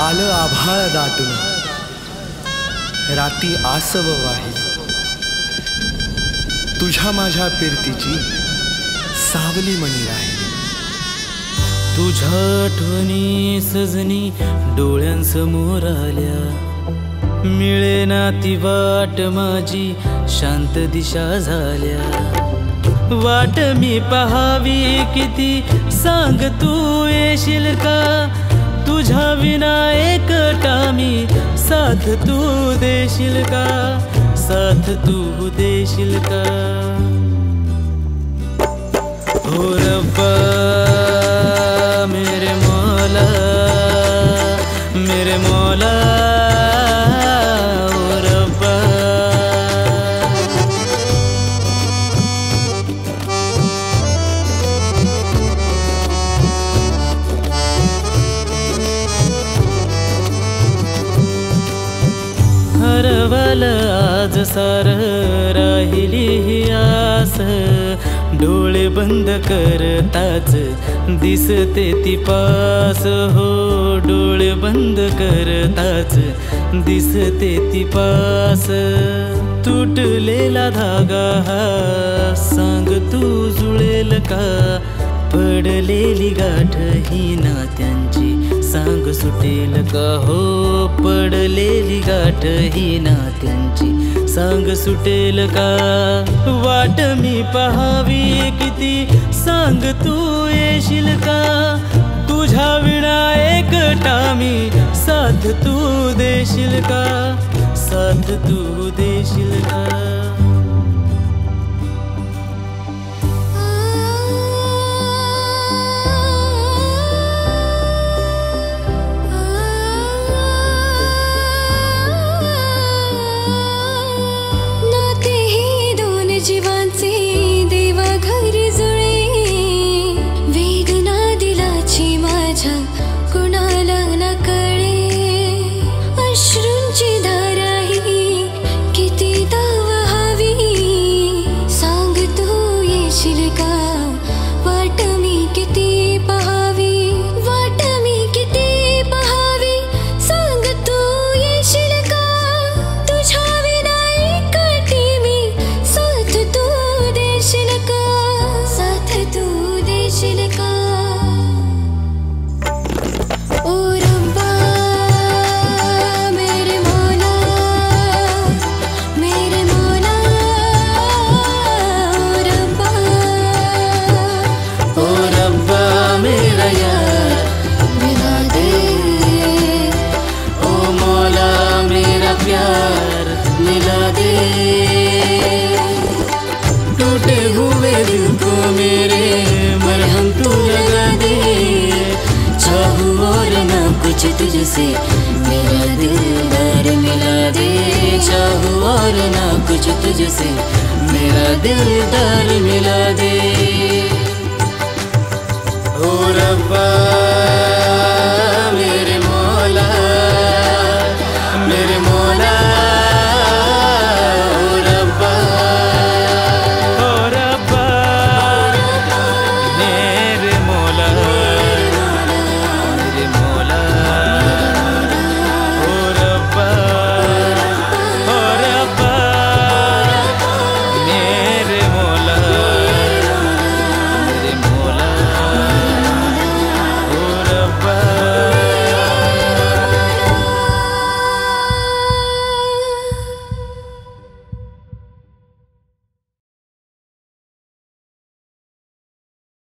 आलं आभाळ दाटून राती आसव वाही, तुझ्या माझ्या पिरतीची सावली मनी राही। तुझ्या आठवणी सजनी डोळ्यांसमोर आल्या, मिळेना ती वाट माझी शांत दिशा झाल्या। वाट मी पहावी किती सांग तू येशील का, तुझ्या विना एकटा मी साथ तू देशील का, साथ तू देशील का। हो रब्बा मेरे मौला, मेरे मौला ओ रब्बा। हरवल आज सार राहिली ही आस, डोळे बंद करताच दिसते ती पास। हो डोळे बंद करताच दिसते ती पास। तुटलेला धागा हा सांग तू जुळेल का, पडलेली गाठ ही नात्यांची सांग सुटेल का। हो पडलेली गाठ ही नात्यांची सांग सुटेल का। वाट मी पहावी किती सांग तू येशील का, तुझ्या विना एकटा मी साथ तू देशील का, साथ तू देशील का। जीवांचे देवा घरी जुळे, वेदना दिलाची माझ्या कुणाला न कळे। अश्रूंची धारा ही किती वहावी, सांग तू येशील का, वाट मी किती पहावी, वाट मी किती पहावी, सांग तू येशील का, तुझ्या विना एकटी मी साथ तू देशील का, साथ तू देशील का। ओ रब्बा मेरे मौला, मेरे मौला ओ रब्बा, ओ रब्बा मेरा यार मिला दे, ओ मौला मेरा प्यार मिला दे। टूटे हुए दिल को मेरे मरहम तू लगा दे, चाहूं और ना कुछ तुझसे मेरा दिलदार मिला दे, चाहूं और ना कुछ तुझसे मेरा दिलदार मिला दे। ओ रब्बा